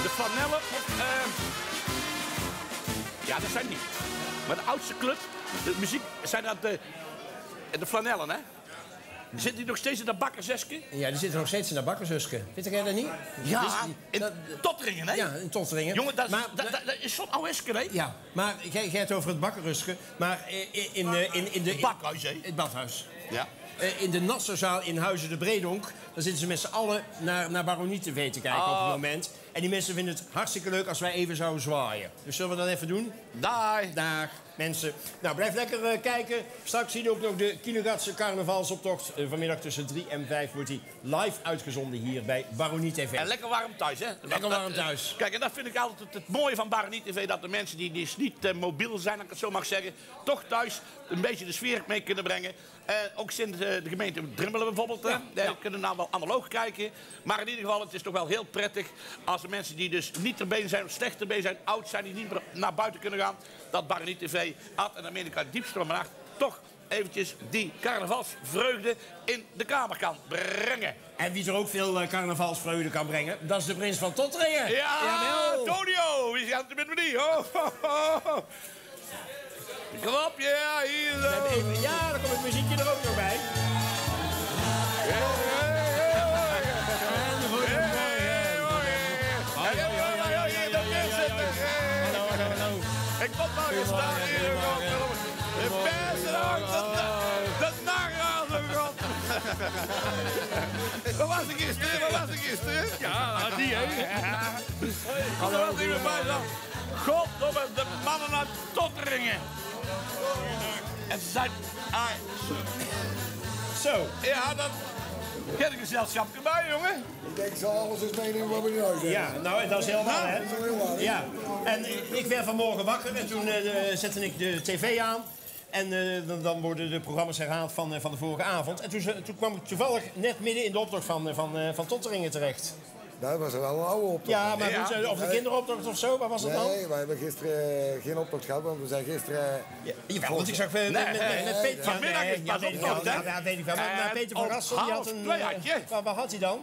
Flanellen of... Ja, dat zijn niet. Maar de oudste club, de muziek, zijn dat de Flanellen, hè? Zit die nog steeds in dat bakkersuske? Ja, die zitten nog steeds in dat bakkersuske. Vind jij dat niet? Ja, in Totteringen, hè? Ja, in Totteringen. Jongen, dat is zo'n oude esken, hè? Ja, maar jij hebt over het bakkersuske. Maar in de... Bakhuis, hè? Het badhuis. Ja. In de Nassauzaal in Huizen de Bredonk... daar zitten ze met z'n allen naar Baronie TV te kijken op het moment. En die mensen vinden het hartstikke leuk als wij even zouden zwaaien. Dus zullen we dat even doen? Dag. Dag, mensen. Nou, blijf lekker kijken. Straks zie je ook nog de Kielegatse carnavalsoptocht. Vanmiddag tussen 3 en 5 wordt die live uitgezonden hier bij Baronie TV. En lekker warm thuis, hè? Lekker warm thuis. Kijk, en dat vind ik altijd het mooie van Baronie TV... dat de mensen die dus niet mobiel zijn, als ik het zo mag zeggen... toch thuis een beetje de sfeer mee kunnen brengen. Ook sinds de gemeente Drimmelen bijvoorbeeld. Ja. Kunnen nou wel analoog kijken. Maar in ieder geval, het is toch wel heel prettig... als de mensen die dus niet ter been zijn, of slecht ter been zijn... oud zijn, die niet meer naar buiten kunnen gaan... dat Baronie TV had en Amerika diepst van mijn hart... toch eventjes die carnavalsvreugde in de kamer kan brengen. En wie er ook veel carnavalsvreugde kan brengen, dat is de prins van Totteringen. Ja, Antonio, wie gaat er met me die? Kom op, ja, hier zo. Ja, dan komt het muziekje er ook nog bij. Ik kom maar eens staan hier. De persen hangt, dat nagaan de grond. Waar was ik gisteren? Ja, die hè. Hallo, wat er weer bij dan. Goddomme, de mannen uit Totteringen. En ze zijn... Zo. Ja, dat... Heb ik een gezelschapje bij, jongen? Ik denk, zal alles eens meenemen wat we nu uit hebben. Ja, nou, dat is heel waar, hè? Dat is heel waar, hè? Ja. En ik werd vanmorgen wakker en toen zette ik de tv aan. En dan worden de programma's herhaald van de vorige avond. En toen kwam ik toevallig net midden in de optocht van Totteringen terecht. Dat was wel een oude optocht. Ja, maar of de kinderoptocht of zo, waar was dat dan? Nee, wij hebben gisteren geen optocht gehad, want we zijn gisteren... Jawel, want ik zag met Peter... Vanmiddag is pas optocht, hè? Ja, weet ik wel. Maar Peter van Gassel, die had een... Waar had hij dan?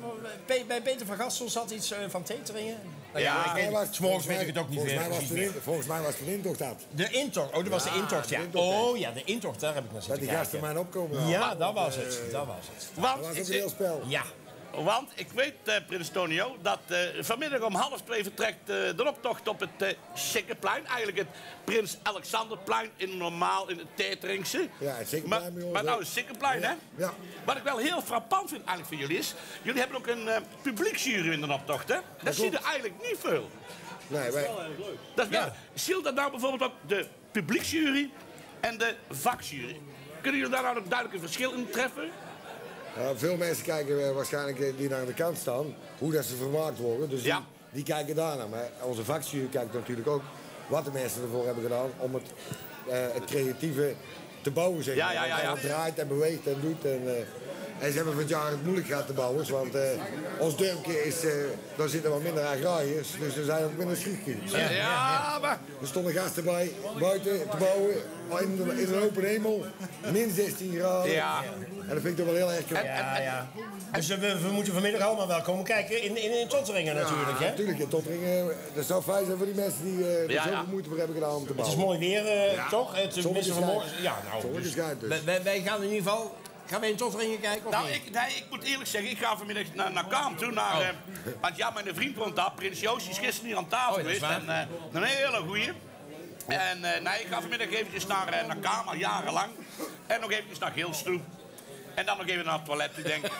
Bij Peter van Gassel zat iets van Teteringen. Ja, s'morgens weet ik het ook niet meer. Volgens mij was het de intocht dat. De intocht, oh, dat was de intocht, ja. Oh ja, de intocht, daar heb ik naar zitten Dat die gasten maar opkomen. Ja, dat was het. Dat was het. Dat was ook een heel spel. Ja. Want ik weet, prins Tonio, dat vanmiddag om 1:30 vertrekt de optocht op het Sikkeplein. Eigenlijk het Prins Alexanderplein in het Teteringse. Ja, het Sikkeplein bij ons. Maar nou het Sikkeplein, hè? Ja. Wat ik wel heel frappant vind eigenlijk van jullie is... jullie hebben ook een publieksjury in de optocht, hè? Dat zie je eigenlijk niet veel. Nee, wij... Dat is wel... Zie dat nou bijvoorbeeld ook de publieksjury en de vakjury? Kunnen jullie daar nou een duidelijk verschil in treffen? veel mensen kijken waarschijnlijk die naar de kant staan, hoe dat ze vermaakt worden. Dus die kijken daarnaar. Maar onze vakjury kijkt natuurlijk ook wat de mensen ervoor hebben gedaan om het creatieve te bouwen. Zeg maar. Ja. Het draait en beweegt en doet. En ze hebben van het jaar het moeilijk gehad te bouwen. Want ons dorpje is, daar zitten wat minder agrariërs. Dus er zijn ook minder schietjes. Ja, maar... Er stonden gasten bij, buiten te bouwen, in een open hemel, min 16 graden. Ja. En dat vind ik toch wel heel erg knap. Ja. Dus we moeten vanmiddag allemaal wel komen kijken in Totteringen natuurlijk, hè? Natuurlijk, in Totteringen. Dat zou fijn zijn voor die mensen die er zoveel moeite voor hebben gedaan om te bouwen. Het is mooi weer, toch? Het is Zonnetje vanmorgen. schijnt. Ja, nou, Zonnetje dus schijnt dus. wij gaan in ieder geval... Gaan wij in Totteringen kijken of Nou, niet? ik moet eerlijk zeggen, ik ga vanmiddag naar Kaam toe. Want ja, mijn vriend woont daar, Prins Joost, die is gisteren hier aan tafel geweest. En een hele goeie. En ik ga vanmiddag eventjes naar Kaam, al jarenlang. En nog eventjes naar Gils toe. En dan nog even naar het toilet toe, denk ik.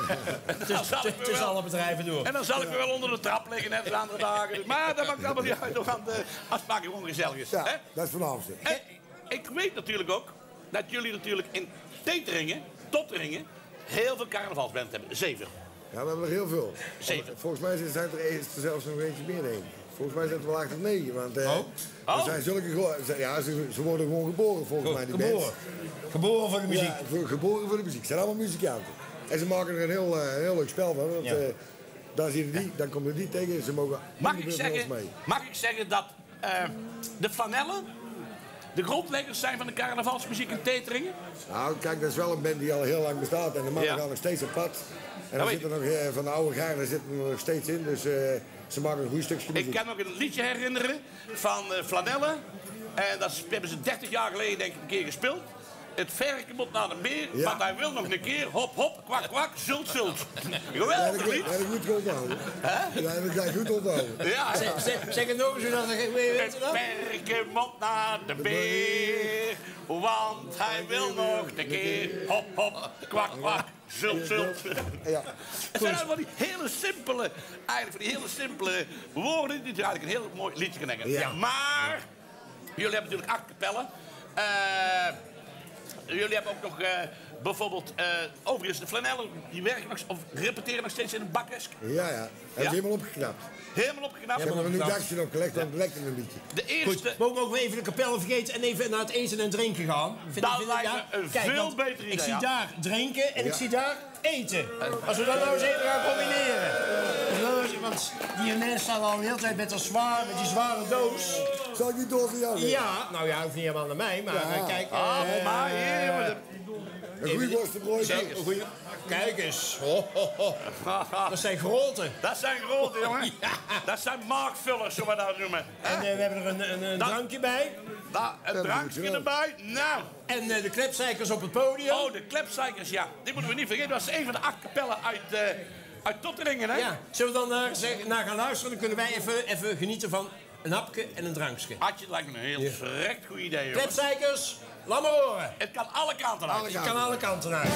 Tussen alle bedrijven door. En dan zal ik me wel onder de trap liggen, net als andere dagen. Maar dat maakt allemaal niet uit, nog aan de afspraken gewoon gezellig is. Ja, hè? dat is voornaamste. En ik weet natuurlijk ook dat jullie natuurlijk in Teteringen, Totteringen, heel veel carnavalsband hebben. 7. Ja, we hebben er heel veel. 7. Volgens mij zijn er zelfs nog eentje meer, denk ik. Volgens mij zijn het wel 8 of 9. Want er zijn zulke... Ja, ze worden gewoon geboren, volgens mij, die mensen. Geboren voor de muziek. Ja, geboren voor de muziek. Ze zijn allemaal muzikanten. En ze maken er een heel leuk spel van. Want dan zie je die, dan komen die tegen. Ze mogen Mag ik zeggen dat de Flanellen de grondleggers zijn van de carnavalsmuziek in Teteringen? Nou, kijk, dat is wel een band die al heel lang bestaat. En de mannen gaan nog steeds op pad. En er zitten nog van de oude garde zitten er nog steeds in. Dus Ze maken een goed stukje muziek. Ik kan nog een liedje herinneren van Flanelle. En dat hebben ze 30 jaar geleden denk ik een keer gespeeld. Het varken moet naar de meer, Ja. want hij wil nog een keer. Hop, hop, kwak, kwak, zult, zult. Geweldig lied. Dat heb ik goed onthouden. Ja, dat heb ik goed onthouden. Ja. Zeg het nog eens, zodat ik weet Het je dat? varken moet naar de beer, want hij wil nog een keer. Hop, hop, kwak, kwak, zult, zult. Ja. Het zijn allemaal die hele simpele, eigenlijk van die hele simpele woorden die eigenlijk een heel mooi liedje kunnen hebben. Ja. Maar, jullie hebben natuurlijk 8 kapellen. Jullie hebben ook nog bijvoorbeeld, overigens de Flanelle, die werken nog, of repeteren nog steeds in een bakkesk. Ja, ja. Hij is helemaal opgeknapt. Helemaal opgeknapt. Ze hebben er een nieuw dakje op gelegd, dan lekt het een beetje. De eerste... Goed, mogen we ook even de kapel vergeten en even naar het eten en drinken gaan? Dat lijkt me een veel want beter idee, Ik zie ja. daar drinken en ik Ja. zie daar eten. Als we dat nou eens even gaan combineren. Want die mensen staan al de hele tijd met die zware doos. Zal ik die door voor jou geven? Ja, nou ja, hoeft niet helemaal naar mij, maar Ja. kijk. maar hier, jongen. Een goeie worstenbroodje. Kijk eens. Ho, ho, ho. Dat zijn grote. Dat zijn grote, jongen. Dat zijn maagvullers, zullen we dat noemen. En we hebben er een drankje bij. Een drankje erbij. Nou. En de klepzeikers op het podium. Oh, de klepzeikers, ja. Die moeten we niet vergeten. Dat is een van de 8 kapellen uit Totteringen, hè? Ja, zullen we dan naar gaan luisteren? Dan kunnen wij even genieten van een hapje en een drankje. Hartje, lijkt me een heel verrekt goed idee, jongen. Klepzeikers, laat maar horen. Het kan alle kanten uit. Het kan alle kanten uit.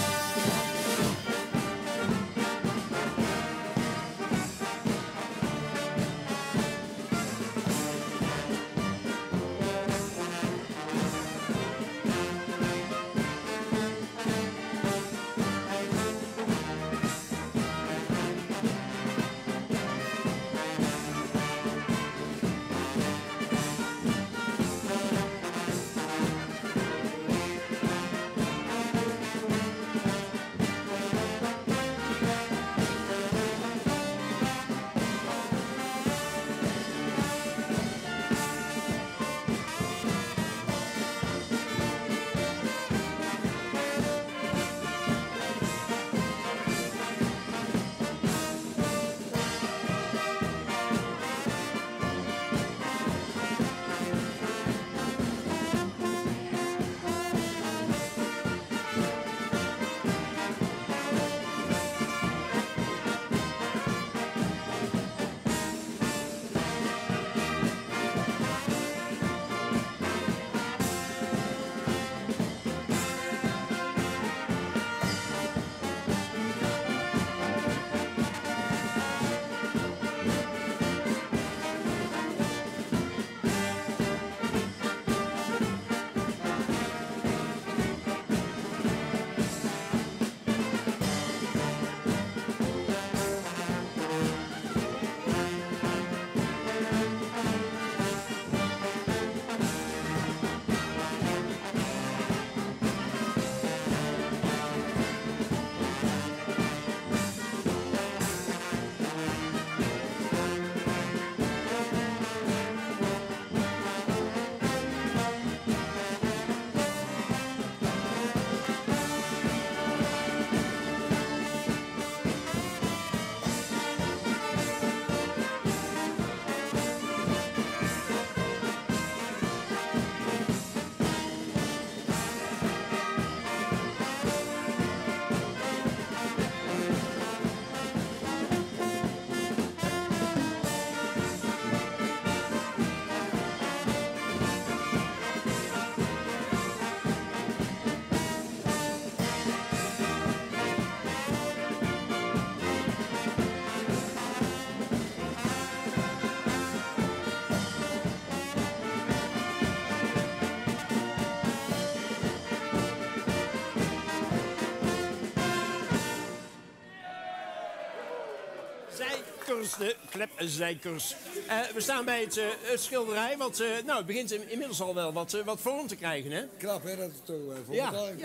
De klepzeikers. We staan bij het schilderij, want het begint inmiddels al wel wat vorm te krijgen, hè? Knap, hè, dat het zo voor Ja, elkaar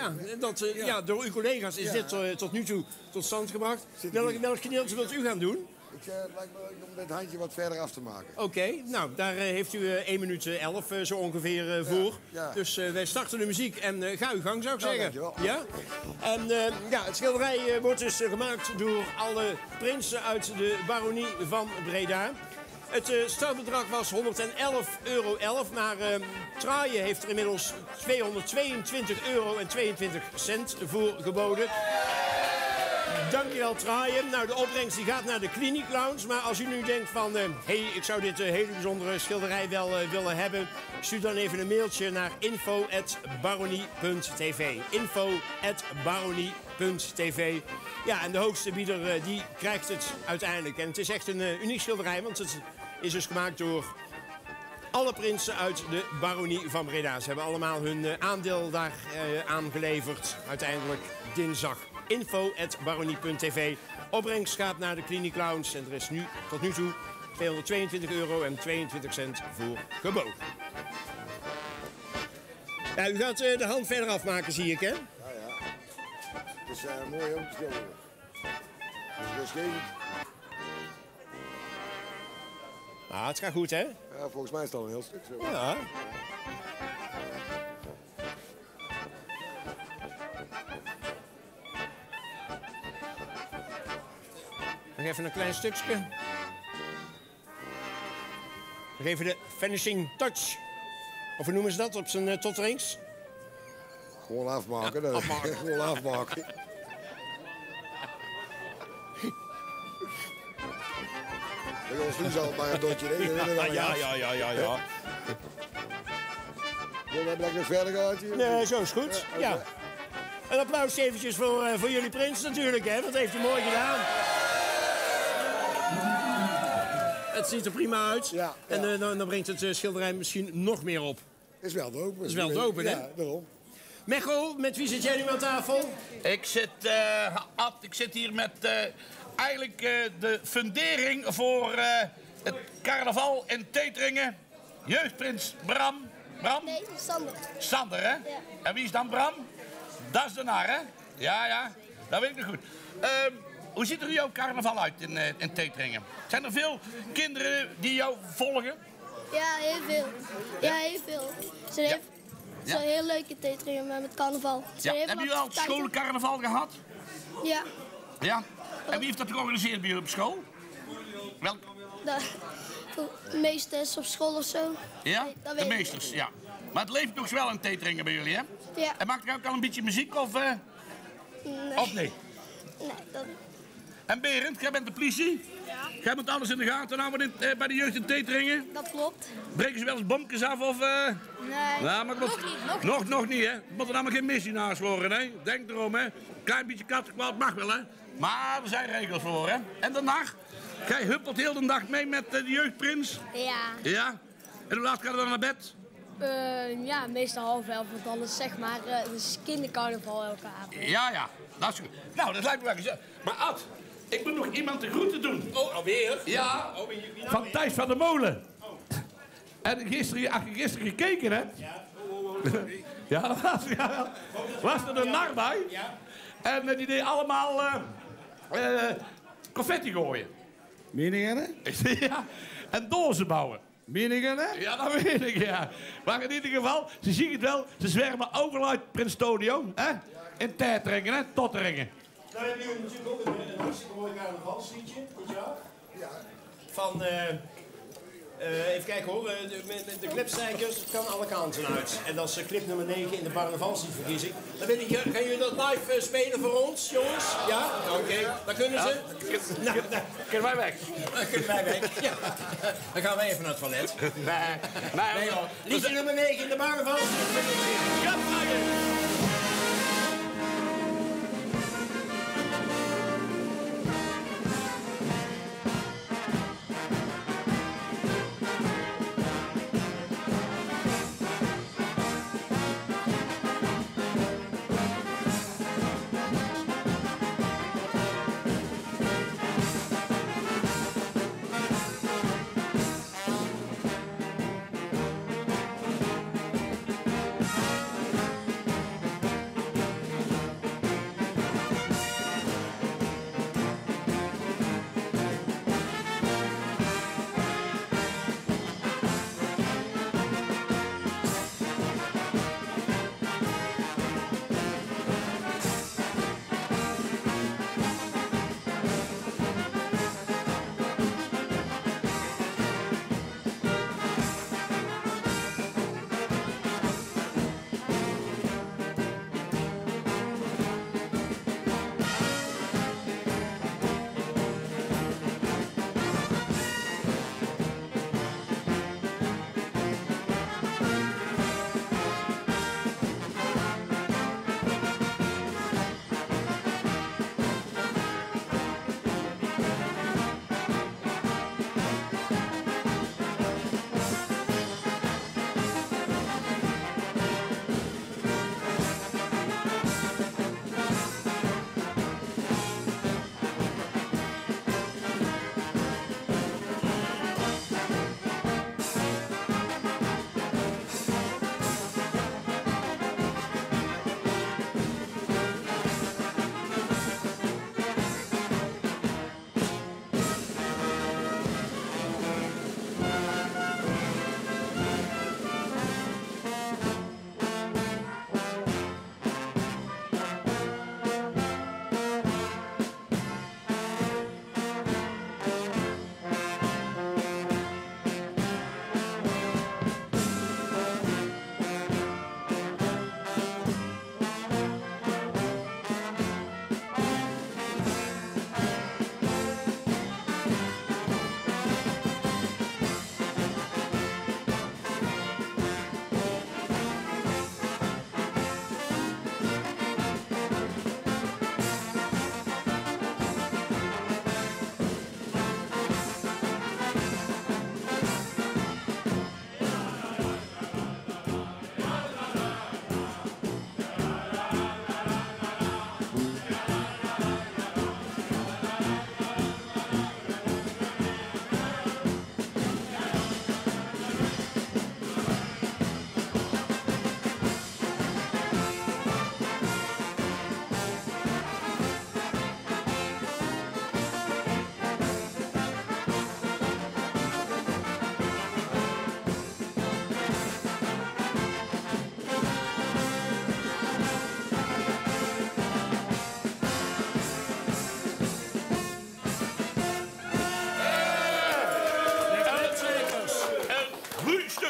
ja, door uw collega's is dit tot nu toe tot stand gebracht. Welk gedeelte wilt u gaan doen? Het lijkt me leuk om dit handje wat verder af te maken. Oké, nou, daar heeft u 1 minuut 11 zo ongeveer voor. Ja. Dus wij starten de muziek en ga uw gang, zou ik zeggen. dankjewel. Ja? En het schilderij wordt dus gemaakt door alle prinsen uit de baronie van Breda. Het startbedrag was €111,11, maar Traaien heeft er inmiddels €222,22 voor geboden. Dankjewel Traaien. Nou, de opbrengst die gaat naar de Clinic Lounge. Maar als u nu denkt van, ik zou dit hele bijzondere schilderij wel willen hebben, stuur dan even een mailtje naar info@baronie.tv. info@baronie.tv. Ja, en de hoogste bieder die krijgt het uiteindelijk. En het is echt een uniek schilderij, want het is dus gemaakt door alle prinsen uit de baronie van Breda. Ze hebben allemaal hun aandeel daar aangeleverd. Uiteindelijk dinsdag. info@baronie.tv. Opbrengst gaat naar de Clinic Lounge. En er is nu, tot nu toe, €222,22 voor geboden. Ja, u gaat de hand verder afmaken, zie ik, hè? Ja, ja. Het is mooi om te schilderen. Dus dat is Ah, het gaat goed, hè? ja, volgens mij is het al een heel stuk zo. Ja. Nog even een klein stukje. Nog even de finishing touch. Of hoe noemen ze dat op zijn totterings? Gewoon afmaken. Ja, afmaken. Gewoon afmaken. Bij ons doen ze al maar een dotje. Ja. Wil we lekker verder gaan hier? Nee, zo is goed. Ja, Ja. Een applaus eventjes voor jullie prins natuurlijk, hè. Dat heeft hij mooi gedaan. Het ziet er prima uit. Ja, ja. En dan brengt het schilderij misschien nog meer op. Is wel te open. Is wel te open, hè? Ja, daarom. Mechel, met wie zit jij nu aan tafel? Ik zit hier met eigenlijk de fundering voor het carnaval in Teteringen. Jeugdprins Bram. Bram? Nee, Sander. Sander, hè? Ja. En wie is dan Bram? Dat is de nar, hè? Ja, dat weet ik nog goed. Hoe ziet er jouw carnaval uit in Teteringen? Zijn er veel kinderen die jou volgen? Ja, heel veel. Ja, heel veel. Ze zijn heel leuke Tetringen met carnaval. Ja. Hebben jullie al schoolcarnaval gehad? Ja. Ja. En wie heeft dat georganiseerd bij jullie op school? Welk? De meesters op school of zo. Ja? Nee, dat De weet ik meesters, ja. Maar het leeft nog wel in Teteringen bij jullie, hè? Ja. En maakt er ook al een beetje muziek of Nee. nee? Nee, dat... En Berend, jij bent de politie? Ja. Jij moet alles in de gaten houden bij de jeugd in Teteringen? Dat klopt. Breken ze wel eens bommetjes af of... Nee. Nou, maar nog niet, hè? Het moet er allemaal geen missie worden, hè? Denk erom, hè? Klein beetje kattenkwaad mag wel, hè? Maar er zijn regels voor, hè? En daarna? Jij huppelt heel de dag mee met de jeugdprins? Ja. Ja? En hoe laat gaat het dan naar bed? Ja, meestal 11:30, want anders zeg maar, het is kindercarnaval elke avond. Ja, dat is goed. Nou, dat lijkt me wel gezellig. Maar Ad, ik moet nog iemand de groeten doen. Oh, alweer? Ja, Oh, wie nou van weer? Thijs van der Molen. En als je gisteren gekeken hebt... Ja. Ja, was er een nar bij. Ja. En die deed allemaal confetti gooien. Meningen? Ja, en dozen bouwen. Meningen? Ja, dat weet ik, ja. Maar in ieder geval, ze zien het wel. Ze zwermen overal uit Prins Tonio. Hè? In Teteringen, hè? Totteringen. Nou hebben jullie natuurlijk ook een hartstikke mooi carnavalsliedje, weet je wel? Ja. Van, even kijken hoor, de Klepstijkers, het kan alle kanten uit. En dat is clip nummer 9 in de carnavalsliedverkiezing. Dan gaan jullie dat live spelen voor ons, jongens? Ja? Oké, dan kunnen ze. Nou, Kunnen wij weg? dan kunnen wij weg. Ja. Dan gaan wij even naar het toilet. Nee hoor. Liedje nummer 9 in de carnavalsliedverkiezing. Ja, maar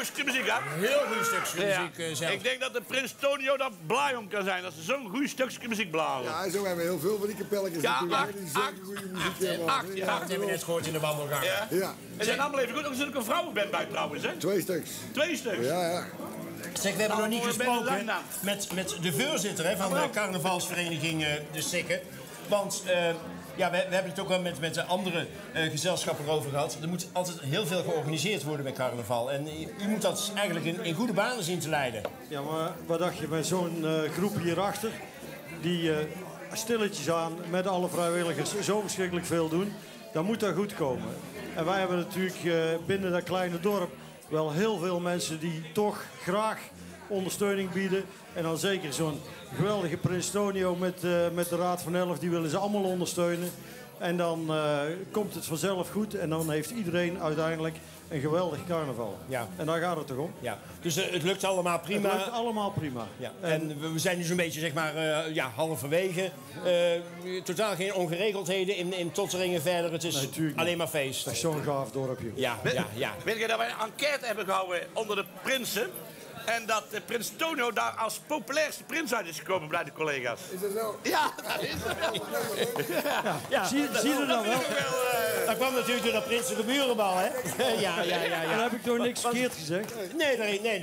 stukje muziek, hè? Een heel goed stukje muziek zelf. Ik denk dat de prins Tonio daar blij om kan zijn. Dat ze zo'n goed stukje muziek blazen. Ja, zo hebben we heel veel van die kapelletjes Ja, natuurlijk. acht, Die zeker goede muziek hebben. Dat hebben we net gehoord in de wandelgang. Ja. Ja, En zijn allemaal even goed. Er zit ook een vrouwenband bij trouwens, hè? 2 stuks. 2 stuks. Ja. Zeg, we hebben nog niet mooie gesproken bende zijn met de voorzitter hè, van de carnavalsvereniging De Sikke. Want we hebben het ook wel met de andere gezelschappen over gehad. Er moet altijd heel veel georganiseerd worden bij carnaval. En u moet dat eigenlijk in goede banen zien te leiden. Ja, maar wat dacht je met zo'n groep hierachter, die stilletjes aan met alle vrijwilligers zo verschrikkelijk veel doen, dan moet dat goed komen. En wij hebben natuurlijk binnen dat kleine dorp wel heel veel mensen die toch graag ondersteuning bieden. En dan zeker zo'n geweldige Prins Tonio met de Raad van 11, die willen ze allemaal ondersteunen. En dan komt het vanzelf goed en dan heeft iedereen uiteindelijk een geweldig carnaval. Ja. En daar gaat het toch om? Ja. Dus het lukt allemaal prima. Het lukt allemaal prima. Ja. En we zijn nu zo'n beetje, zeg maar, halverwege. Totaal geen ongeregeldheden in Totteringen verder. Het is alleen maar feest. Dat is zo'n gaaf dorpje. Ja. Weet je dat wij een enquête hebben gehouden onder de prinsen? En dat prins Tonio daar als populairste prins uit is gekomen bij de collega's. Is dat zo? Ja, dat is het wel. Ja. Zie je dat wel? Dat kwam natuurlijk door dat prinselijke burenbal, hè? Ja. Dan heb ik toch niks verkeerd gezegd? Nee.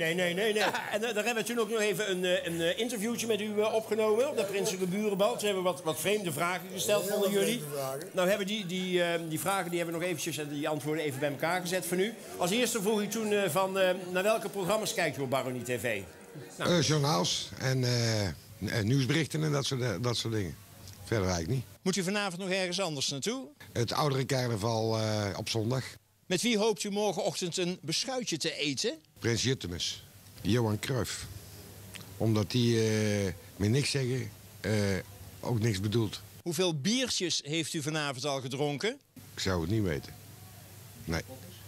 En daar hebben we toen ook nog even een interviewtje met u opgenomen op dat prinselijke burenbal. Toen hebben we wat vreemde vragen gesteld van jullie. Nou hebben die vragen die hebben we nog eventjes en die antwoorden even bij elkaar gezet voor nu. Als eerste vroeg ik toen naar welke programma's kijkt u op Baronie TV? Journaals en nieuwsberichten en dat soort dingen. Verder eigenlijk niet. Moet u vanavond nog ergens anders naartoe? Het oudere carnaval op zondag. Met wie hoopt u morgenochtend een beschuitje te eten? Prins Juttemus, Johan Cruijff. Omdat die met niks zeggen ook niks bedoelt. Hoeveel biertjes heeft u vanavond al gedronken? Ik zou het niet weten. Nee.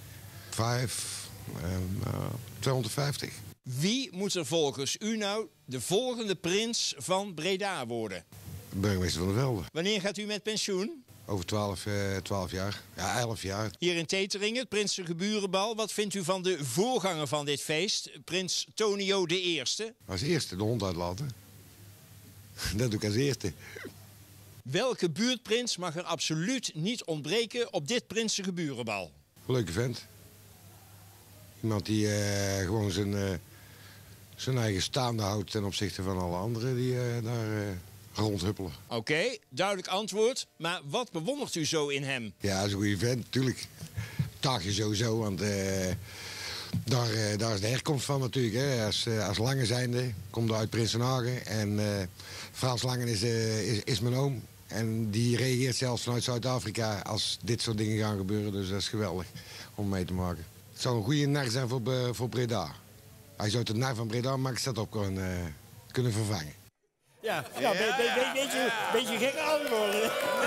250. Wie moet er volgens u nou de volgende prins van Breda worden? Burgemeester van der Velde. Wanneer gaat u met pensioen? Over 12 jaar. Ja, 11 jaar. Hier in Teteringen, het Prinselijke Burenbal. Wat vindt u van de voorganger van dit feest, Prins Tonio I? Als eerste de hond uitlaten. Dat doe ik als eerste. Welke buurtprins mag er absoluut niet ontbreken op dit Prinselijke Burenbal? Leuke vent. Iemand die gewoon zijn eigen staande houdt ten opzichte van alle anderen die daar rondhuppelen. Oké, duidelijk antwoord. Maar wat bewondert u zo in hem? Ja, dat is een goede vent, natuurlijk. Taagje sowieso, want daar is de herkomst van natuurlijk. Hè. Als Lange zijnde, komt uit Prinsenhagen. En Frans Langen is mijn oom. En die reageert zelfs vanuit Zuid-Afrika als dit soort dingen gaan gebeuren. Dus dat is geweldig om mee te maken. Het zou een goede nar zijn voor Breda. Als je uit de nar van Breda Max dat op kunnen vervangen. Ja, beetje gekke antwoorden.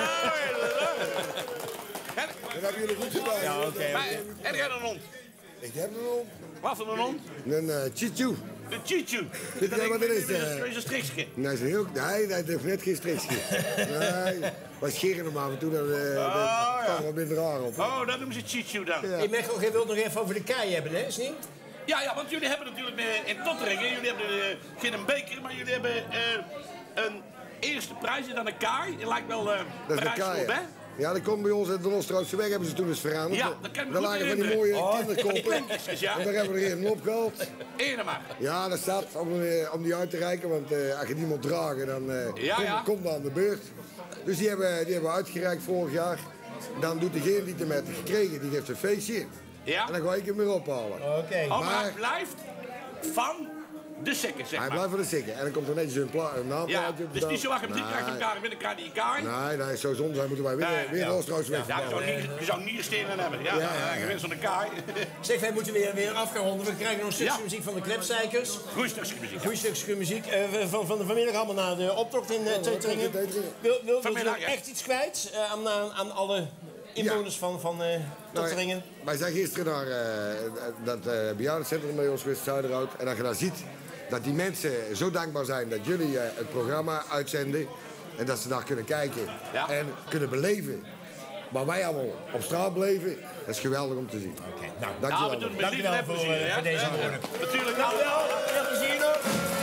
Dat hebben jullie goed gedaan. Ja, oké. Heb jij een hond? Ik heb een hond. Wat voor een hond? Een chichu. Een chichu. Weet je wat dat is? Dat is een strikje. Nee, dat heeft net geen strikje. Nee, we scheren hem af en toe, dan kan er wat minder raar op. Oh, dat noemen ze chichu dan. Hey Mechel, jij wilt nog even over de kei hebben, hè? Is niet? Ja, want jullie hebben natuurlijk in Totteringen, jullie hebben geen beker, maar jullie hebben een eerste prijs en dan een kaai. Het lijkt wel Dat is de prijsgroep, hè? Ja, dat komt bij ons uit de Nostroodse weg, hebben ze toen eens veranderd. Ja, dat kan ik me Daar goed lagen van die herinneren. mooie kinderkoppen. Kleintjes, ja. En daar hebben we er een opgehaald. Eén maar. Ja, dat staat om die uit te reiken, want als je die moet dragen, dan komt dat aan de beurt. Dus die hebben we uitgereikt vorig jaar. Dan doet degene die het met gekregen, die geeft een feestje. Ja. En dan ga ik hem weer ophalen. Oké. Maar hij blijft van de sekken, zeg Hij maar. blijft voor de sikken. En dan komt er netjes een naamplaatje Ja, op. dus niet zo achter hem drie krijgt elkaar binnen elkaar die kaai. Nee, zo zonde zijn moeten wij weer Oosterhuis weg. Ja, je zou nierstenen hebben. Ja, gewinst van de kaai. Zeg, wij moeten weer af gaan ronden. We krijgen nog een stukje muziek van de Klepzeikers. Goeie stukje muziek. Goeie stukje muziek. Van vanmiddag allemaal naar de optocht in Teteringen. Wil u nog echt iets kwijt aan alle inwoners van Totteringen? Wij zijn gisteren naar dat bejaardencentrum bij ons geweest, Zuiderhout. En als je daar ziet dat die mensen zo dankbaar zijn dat jullie het programma uitzenden. En dat ze daar kunnen kijken en kunnen beleven Maar wij allemaal op straat bleven, dat is geweldig om te zien. Oké, nou, Dankjewel. Ja, we doen het met liefde en dankjewel plezier. voor deze woorden. Natuurlijk. Dankjewel, veel plezier nog.